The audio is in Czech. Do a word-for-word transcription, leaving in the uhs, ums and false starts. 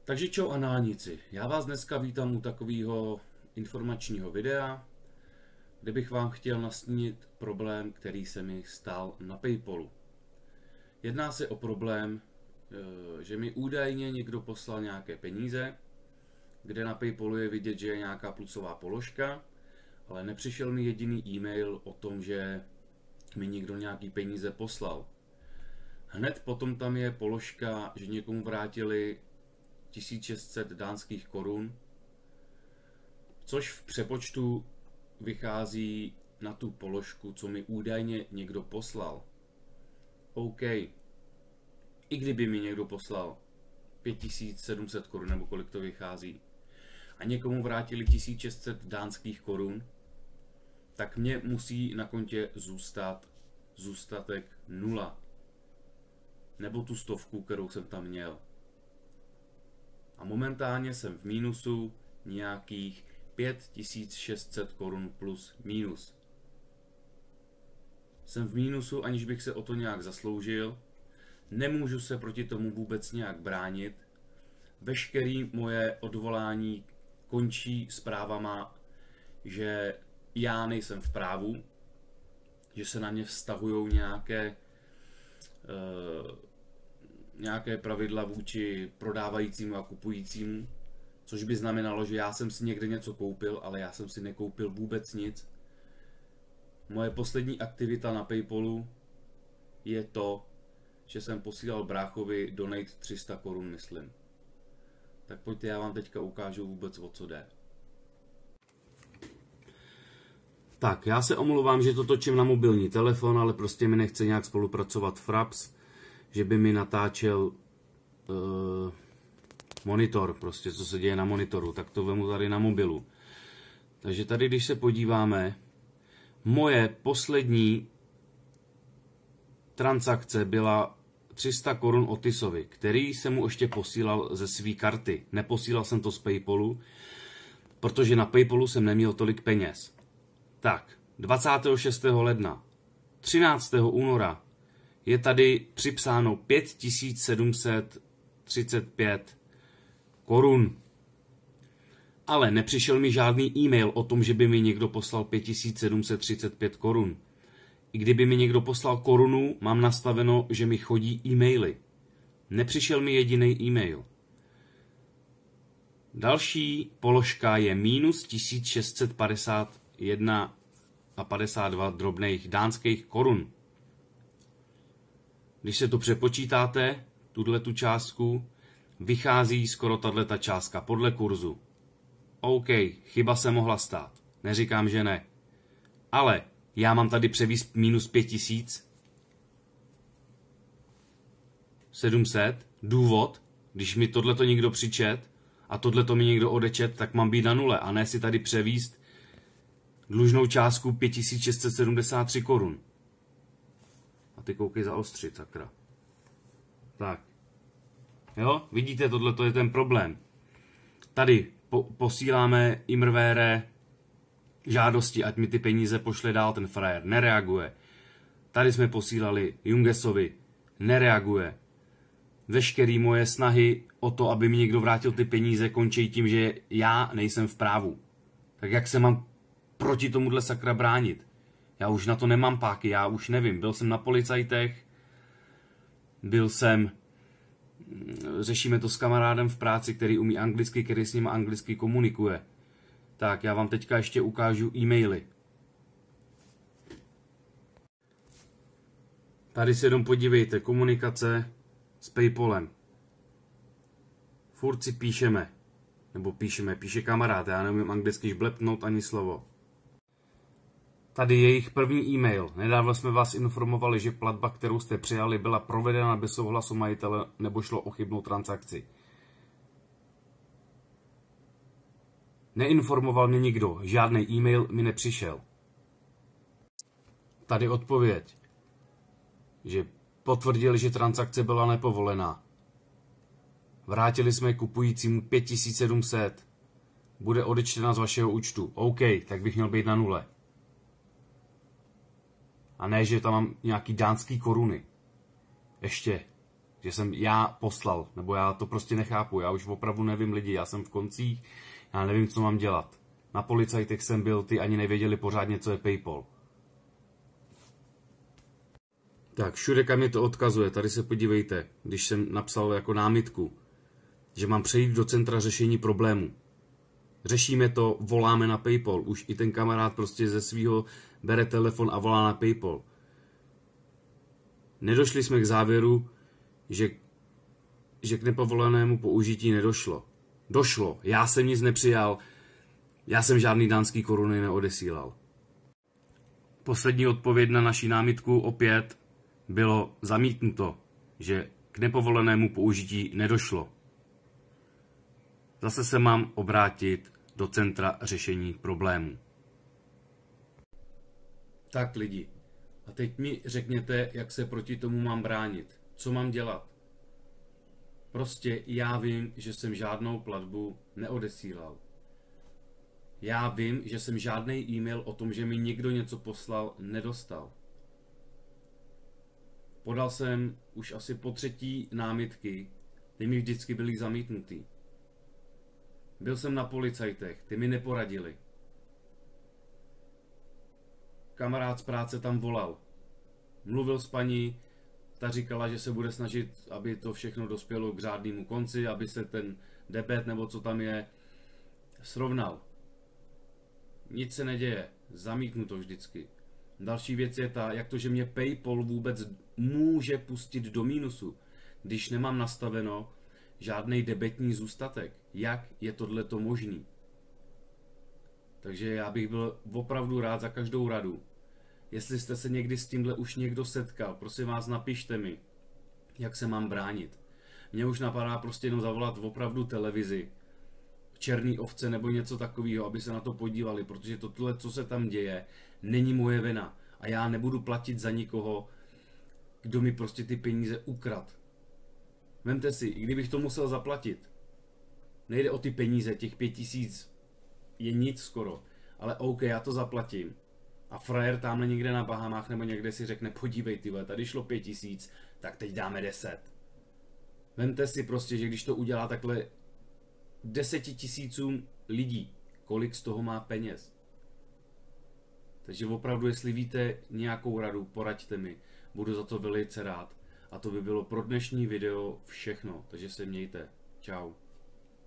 Takže čau análníci, já vás dneska vítám u takového informačního videa, kde bych vám chtěl nastínit problém, který se mi stal na PayPalu. Jedná se o problém, že mi údajně někdo poslal nějaké peníze, kde na PayPalu je vidět, že je nějaká plusová položka, ale nepřišel mi jediný e-mail o tom, že mi někdo nějaký peníze poslal. Hned potom tam je položka, že někomu vrátili tisíc šest set dánských korun, což v přepočtu vychází na tu položku, co mi údajně někdo poslal. OK. I kdyby mi někdo poslal pět tisíc sedm set korun, nebo kolik to vychází, a někomu vrátili tisíc šest set dánských korun, tak mě musí na kontě zůstat zůstatek nula. Nebo tu stovku, kterou jsem tam měl. A momentálně jsem v mínusu nějakých pět tisíc šest set korun plus minus. Jsem v mínusu, aniž bych se o to nějak zasloužil. Nemůžu se proti tomu vůbec nějak bránit. Veškerý moje odvolání končí zprávama, že já nejsem v právu, že se na mě vztahují nějaké uh, nějaké pravidla vůči prodávajícímu a kupujícímu, což by znamenalo, že já jsem si někde něco koupil, ale já jsem si nekoupil vůbec nic. Moje poslední aktivita na PayPalu je to, že jsem posílal bráchovi donate tři sta korun, myslím. Tak pojďte, já vám teďka ukážu vůbec, o co jde. Tak, já se omlouvám, že to točím na mobilní telefon, ale prostě mi nechce nějak spolupracovat Fraps, že by mi natáčel uh, monitor, prostě co se děje na monitoru, tak to vemu tady na mobilu. Takže tady, když se podíváme, moje poslední transakce byla tři sta korun Otisovi, který jsem mu ještě posílal ze své karty. Neposílal jsem to z PayPalu, protože na PayPalu jsem neměl tolik peněz. Tak, dvacátého šestého ledna, třináctého února, je tady připsáno pět tisíc sedm set třicet pět korun. Ale nepřišel mi žádný e-mail o tom, že by mi někdo poslal pět tisíc sedm set třicet pět korun. I kdyby mi někdo poslal korunu, mám nastaveno, že mi chodí e-maily. Nepřišel mi jediný e-mail. Další položka je minus tisíc šest set padesát jedna a padesát dva drobných dánských korun. Když se to přepočítáte, tuhle tu částku, vychází skoro tato částka podle kurzu. OK, chyba se mohla stát. Neříkám, že ne. Ale já mám tady převíst minus pět tisíc sedm set. Důvod, když mi tohleto někdo přičet a tohleto mi někdo odečet, tak mám být na nule a ne si tady převíst dlužnou částku pět tisíc šest set sedmdesát tři korun. A ty koukej zaostřit, sakra. Tak. Jo, vidíte, tohle je ten problém. Tady po posíláme Imrvére žádosti, ať mi ty peníze pošle dál, ten frajer nereaguje. Tady jsme posílali Jungesovi, nereaguje. Veškeré moje snahy o to, aby mi někdo vrátil ty peníze, končí tím, že já nejsem v právu. Tak jak se mám proti tomuhle sakra bránit? Já už na to nemám páky, já už nevím. Byl jsem na policajtech, byl jsem, řešíme to s kamarádem v práci, který umí anglicky, který s ním anglicky komunikuje. Tak, já vám teďka ještě ukážu e-maily. Tady se jenom podívejte, komunikace s PayPalem. Furt si píšeme, nebo píšeme, píše kamarád, já neumím anglicky žblepnout ani slovo. Tady je jejich první e-mail. Nedávno jsme vás informovali, že platba, kterou jste přijali, byla provedena bez souhlasu majitele nebo šlo o chybnou transakci. Neinformoval mě nikdo, žádný e-mail mi nepřišel. Tady odpověď, že potvrdili, že transakce byla nepovolená. Vrátili jsme kupujícímu pět tisíc sedm set. Bude odečtena z vašeho účtu. OK, tak bych měl být na nule. A ne, že tam mám nějaký dánský koruny. Ještě. že jsem já poslal, nebo já to prostě nechápu, já už opravdu nevím lidi, já jsem v koncích, já nevím, co mám dělat. Na policajtech jsem byl, ty ani nevěděli pořádně, co je PayPal. Tak, všude, kam mě to odkazuje, tady se podívejte, když jsem napsal jako námitku, že mám přejít do centra řešení problému. Řešíme to, voláme na PayPal, už i ten kamarád prostě ze svýho bere telefon a volá na PayPal. Nedošli jsme k závěru, že, že k nepovolenému použití nedošlo. Došlo, já jsem nic nepřijal, já jsem žádný dánský koruny neodesílal. Poslední odpověď na naši námitku opět bylo zamítnuto, že k nepovolenému použití nedošlo. Zase se mám obrátit do centra řešení problémů. Tak lidi, a teď mi řekněte, jak se proti tomu mám bránit. Co mám dělat? Prostě já vím, že jsem žádnou platbu neodesílal. Já vím, že jsem žádný e-mail o tom, že mi někdo něco poslal, nedostal. Podal jsem už asi po třetí námitky, ty mi vždycky byly zamítnutý. Byl jsem na policajtech, ty mi neporadili. Kamarád z práce tam volal. Mluvil s paní, ta říkala, že se bude snažit, aby to všechno dospělo k řádnému konci, aby se ten debet nebo co tam je srovnal. Nic se neděje, zamítnu to vždycky. Další věc je ta, jak to, že mě PayPal vůbec může pustit do mínusu, když nemám nastaveno žádný debetní zůstatek. Jak je tohleto možný? Takže já bych byl opravdu rád za každou radu. Jestli jste se někdy s tímhle už někdo setkal, prosím vás, napište mi, jak se mám bránit. Mně už napadá prostě jenom zavolat opravdu televizi, Černý ovce nebo něco takového, aby se na to podívali, protože tohle, co se tam děje, není moje vina. A já nebudu platit za nikoho, kdo mi prostě ty peníze ukrad. Vemte si, i kdybych to musel zaplatit, nejde o ty peníze, těch pět tisíc je nic skoro, ale OK, já to zaplatím. A frajer tamhle někde na Bahamách nebo někde si řekne, podívej tyhle, tady šlo pět tisíc, tak teď dáme deset. Vemte si prostě, že když to udělá takhle deseti tisícům lidí, kolik z toho má peněz. Takže opravdu, jestli víte nějakou radu, poraďte mi, budu za to velice rád. A to by bylo pro dnešní video všechno, takže se mějte. Čau.